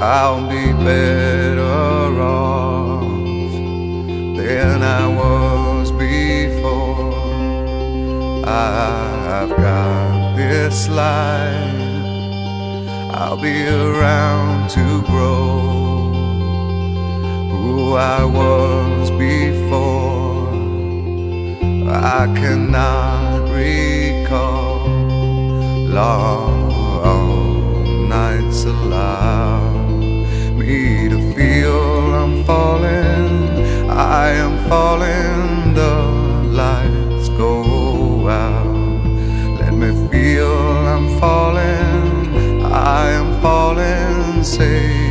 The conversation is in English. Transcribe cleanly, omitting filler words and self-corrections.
I'll be better off than I was before. I've got this life, I'll be around to grow who I was before. I cannot recall long nights allow me to feel I'm falling, I am falling, the lights go out. Let me feel I'm falling, I am falling, say